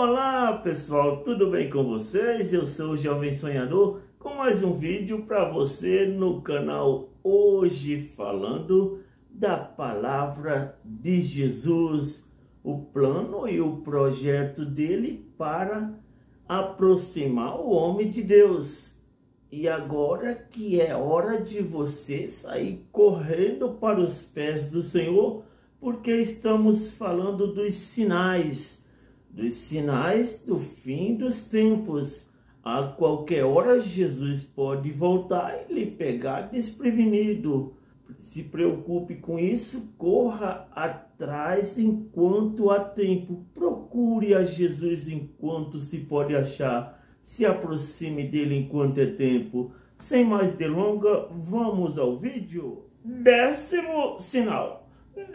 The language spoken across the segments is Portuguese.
Olá pessoal, tudo bem com vocês? Eu sou o Jovem Sonhador com mais um vídeo para você no canal. Hoje falando da palavra de Jesus, o plano e o projeto dele para aproximar o homem de Deus. E agora que é hora de você sair correndo para os pés do Senhor, porque estamos falando dos sinais do fim dos tempos. A qualquer hora Jesus pode voltar e lhe pegar desprevenido. Se preocupe com isso, corra atrás enquanto há tempo. Procure a Jesus enquanto se pode achar. Se aproxime dele enquanto é tempo. Sem mais delonga, vamos ao vídeo. Décimo sinal,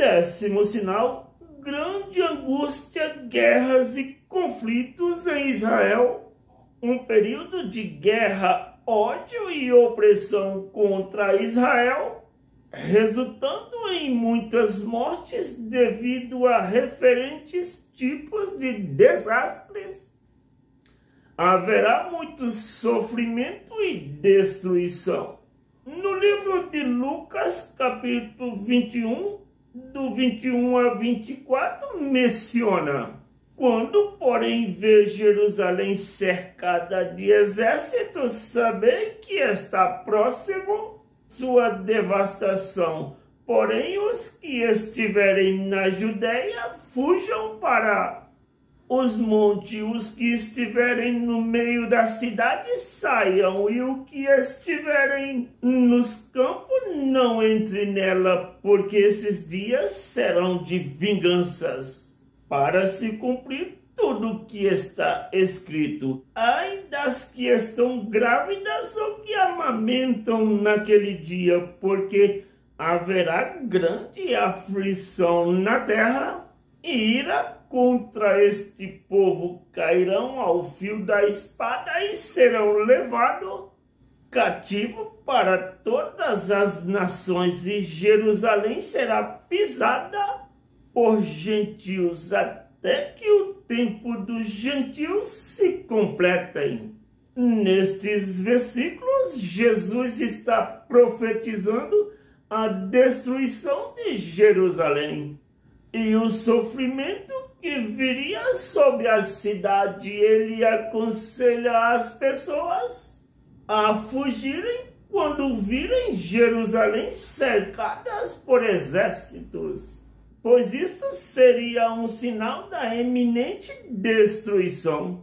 grande angústia, guerras e conflitos em Israel. Um período de guerra, ódio e opressão contra Israel, resultando em muitas mortes devido a diferentes tipos de desastres. Haverá muito sofrimento e destruição. No livro de Lucas, capítulo 21, do 21 a 24, menciona: quando, porém, vê Jerusalém cercada de exércitos, sabei que está próximo sua devastação. Porém, os que estiverem na Judéia, fujam para os montes, os que estiverem no meio da cidade, saiam, e o que estiverem nos campos, não entre nela, porque esses dias serão de vinganças, para se cumprir tudo o que está escrito. Ai das que estão grávidas ou que amamentam naquele dia, porque haverá grande aflição na terra, e ira contra este povo cairão ao fio da espada e serão levados cativo para todas as nações, e Jerusalém será pisada por gentios até que o tempo dos gentios se completem. Nestes versículos, Jesus está profetizando a destruição de Jerusalém e o sofrimento que viria sobre a cidade. Ele aconselha as pessoas a fugirem quando virem Jerusalém cercadas por exércitos, pois isto seria um sinal da eminente destruição.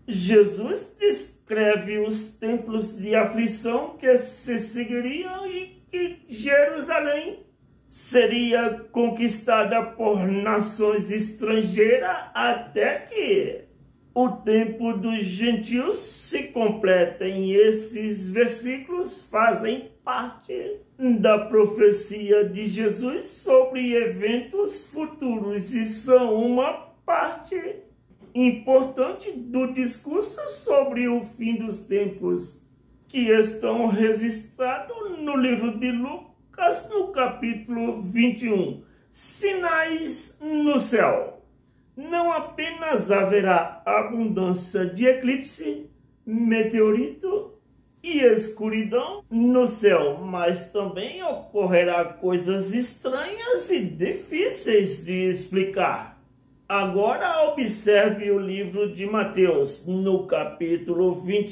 Jesus descreve os tempos de aflição que se seguiriam e que Jerusalém seria conquistada por nações estrangeiras até que o tempo dos gentios se completem. Esses versículos fazem parte da profecia de Jesus sobre eventos futuros e são uma parte importante do discurso sobre o fim dos tempos, que estão registrados no livro de Lucas, no capítulo 21. Sinais no céu. Não apenas haverá abundância de eclipse, meteorito e escuridão no céu, mas também ocorrerá coisas estranhas e difíceis de explicar. Agora observe o livro de Mateus, no capítulo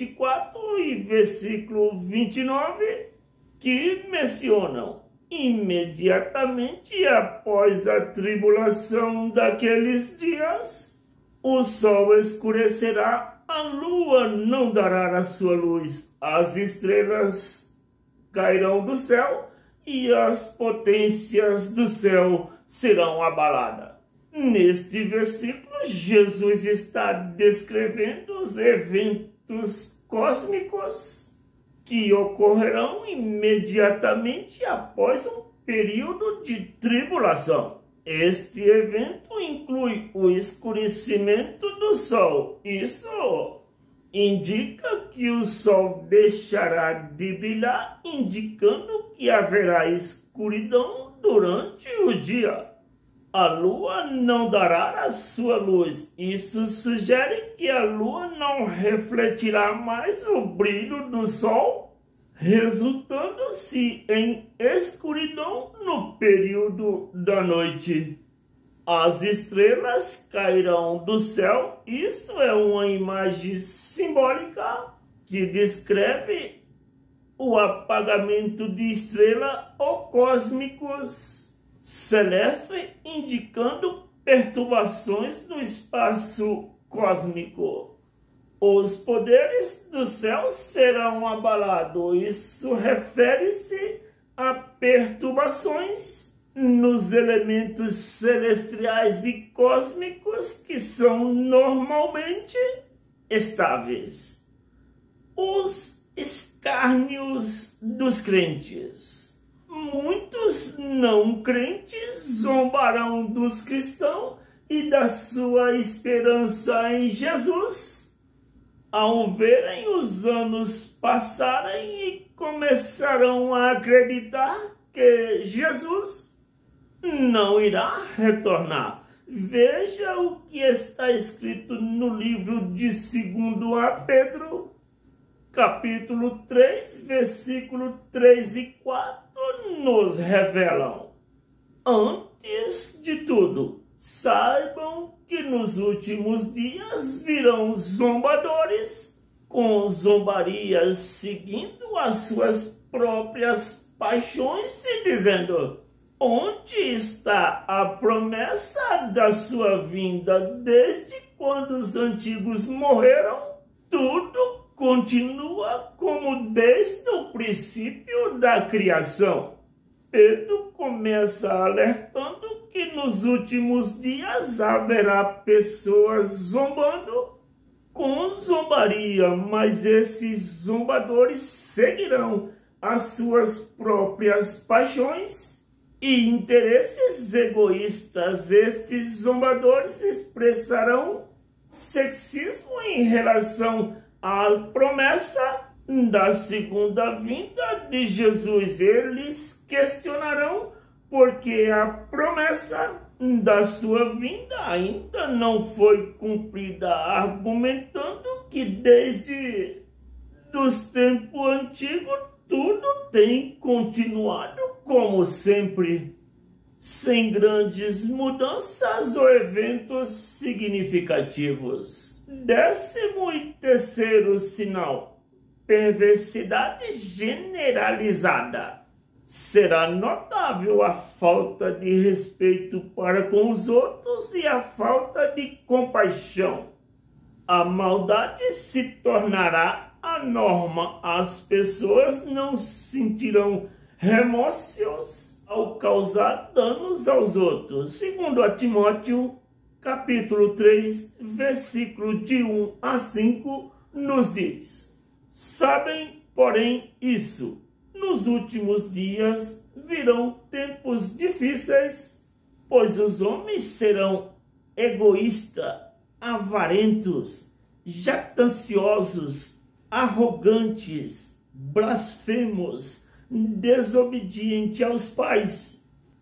24 e versículo 29, que mencionam: imediatamente após a tribulação daqueles dias, o sol escurecerá, a lua não dará a sua luz, as estrelas cairão do céu e as potências do céu serão abaladas. Neste versículo, Jesus está descrevendo os eventos cósmicos que ocorrerão imediatamente após um período de tribulação. Este evento inclui o escurecimento do sol. Isso indica que o sol deixará de brilhar, indicando que haverá escuridão durante o dia. A lua não dará a sua luz. Isso sugere que a lua não refletirá mais o brilho do sol, resultando-se em escuridão no período da noite. As estrelas cairão do céu. Isso é uma imagem simbólica que descreve o apagamento de estrelas ou cósmicos celestes, indicando perturbações no espaço cósmico. Os poderes do céu serão abalados. Isso refere-se a perturbações nos elementos celestiais e cósmicos que são normalmente estáveis. Os escárnios dos crentes. Muitos não crentes zombarão dos cristãos e da sua esperança em Jesus, ao verem os anos passarem e começarão a acreditar que Jesus não irá retornar. Veja o que está escrito no livro de 2 a Pedro, capítulo 3, versículo 3 e 4, nos revelam: antes de tudo, saibam que nos últimos dias virão zombadores, com zombarias seguindo as suas próprias paixões e dizendo: onde está a promessa da sua vinda? Desde quando os antigos morreram, tudo continua como desde o princípio da criação. Pedro começa alertando que nos últimos dias haverá pessoas zombando com zombaria, mas esses zombadores seguirão as suas próprias paixões e interesses egoístas. Estes zombadores expressarão sexismo em relação à promessa da segunda vinda de Jesus. Eles questionarão porque a promessa da sua vinda ainda não foi cumprida, argumentando que desde os tempos antigos tudo tem continuado como sempre, sem grandes mudanças ou eventos significativos. 13º sinal: perversidade generalizada. Será notável a falta de respeito para com os outros e a falta de compaixão. A maldade se tornará a norma. As pessoas não sentirão remorsos ao causar danos aos outros. 2 Timóteo, capítulo 3, versículo de 1 a 5, nos diz: sabem, porém, isso: nos últimos dias virão tempos difíceis, pois os homens serão egoístas, avarentos, jactanciosos, arrogantes, blasfemos, desobedientes aos pais,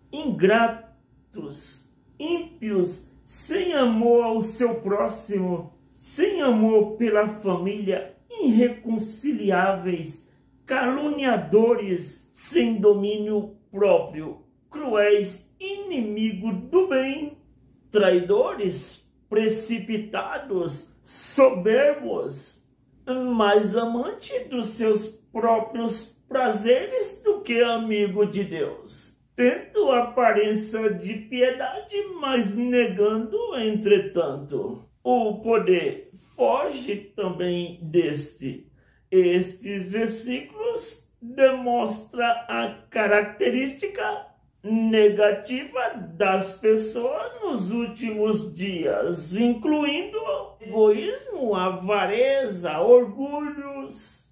ingratos, ímpios, sem amor ao seu próximo, sem amor pela família, irreconciliáveis, caluniadores, sem domínio próprio, cruéis, inimigos do bem, traidores, precipitados, soberbos, mais amante dos seus próprios prazeres do que amigo de Deus, tendo aparência de piedade, mas negando, entretanto, o poder. Foge também deste. Estes versículos demonstram a característica negativa das pessoas nos últimos dias, incluindo egoísmo, avareza, orgulhos,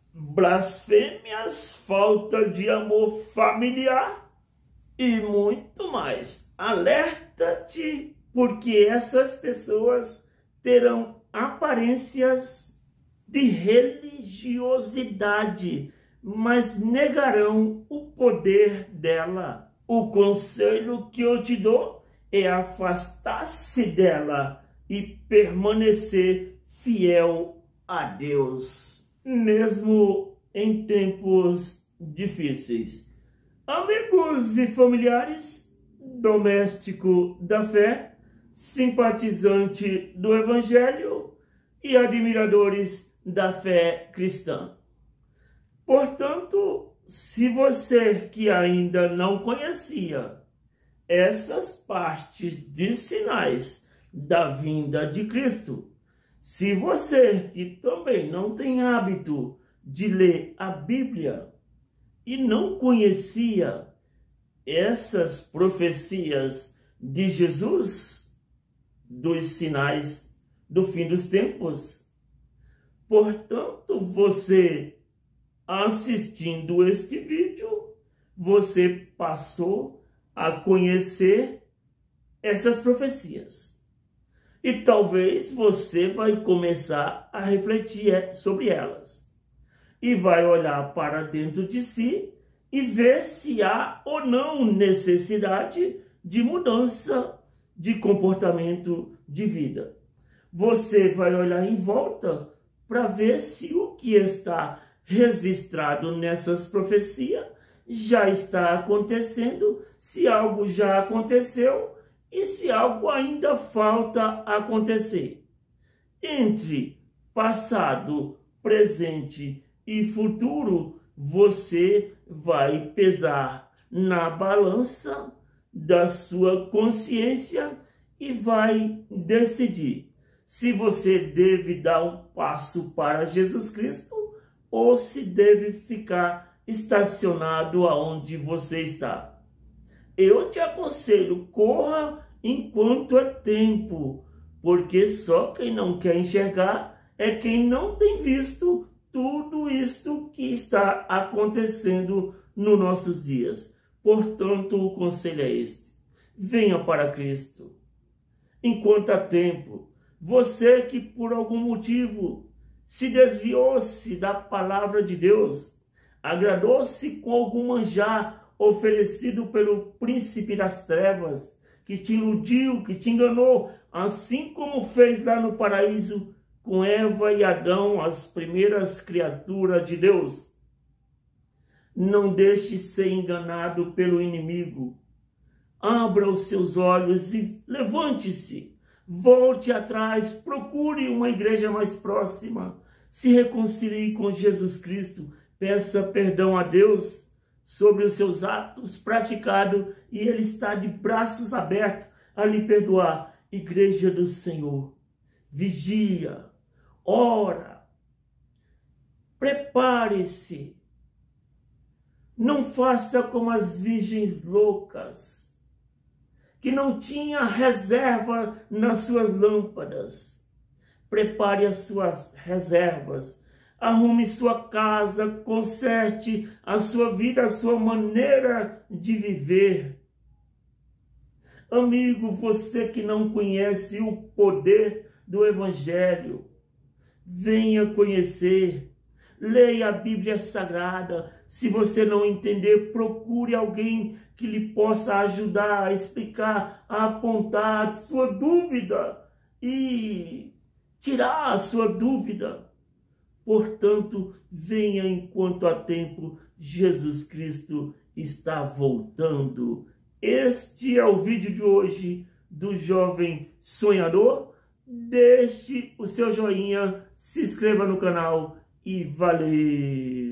blasfêmias, falta de amor familiar e muito mais. Alerta-te, porque essas pessoas terão aparências de religiosidade, mas negarão o poder dela. O conselho que eu te dou é afastar-se dela e permanecer fiel a Deus, mesmo em tempos difíceis. Amigos e familiares, doméstico da fé, simpatizante do Evangelho e admiradores da fé cristã. Portanto, se você que ainda não conhecia essas partes de sinais da vinda de Cristo, se você que também não tem hábito de ler a Bíblia e não conhecia essas profecias de Jesus, dos sinais do fim dos tempos, portanto, você assistindo este vídeo, você passou a conhecer essas profecias. E talvez você vai começar a refletir sobre elas. E vai olhar para dentro de si e ver se há ou não necessidade de mudança de comportamento de vida. Você vai olhar em volta para ver se o que está registrado nessas profecias já está acontecendo, se algo já aconteceu e se algo ainda falta acontecer. Entre passado, presente e futuro, você vai pesar na balança da sua consciência e vai decidir se você deve dar um passo para Jesus Cristo ou se deve ficar estacionado aonde você está. Eu te aconselho, corra enquanto é tempo, porque só quem não quer enxergar é quem não tem visto tudo isto que está acontecendo nos nossos dias. Portanto, o conselho é este: venha para Cristo. Enquanto há tempo, você que por algum motivo se desviou-se da palavra de Deus, agradou-se com algum manjar oferecido pelo príncipe das trevas, que te iludiu, que te enganou, assim como fez lá no paraíso com Eva e Adão, as primeiras criaturas de Deus. Não deixe ser enganado pelo inimigo. Abra os seus olhos e levante-se. Volte atrás, procure uma igreja mais próxima. Se reconcilie com Jesus Cristo. Peça perdão a Deus sobre os seus atos praticados e Ele está de braços abertos a lhe perdoar. Igreja do Senhor, vigia, ora, prepare-se. Não faça como as virgens loucas, que não tinha reserva nas suas lâmpadas. Prepare as suas reservas, arrume sua casa, conserte a sua vida, a sua maneira de viver. Amigo, você que não conhece o poder do Evangelho, venha conhecer. Leia a Bíblia Sagrada. Se você não entender, procure alguém que lhe possa ajudar a explicar, a apontar a sua dúvida e tirar a sua dúvida. Portanto, venha enquanto há tempo. Jesus Cristo está voltando. Este é o vídeo de hoje do Jovem Sonhador. Deixe o seu joinha, se inscreva no canal e valeu!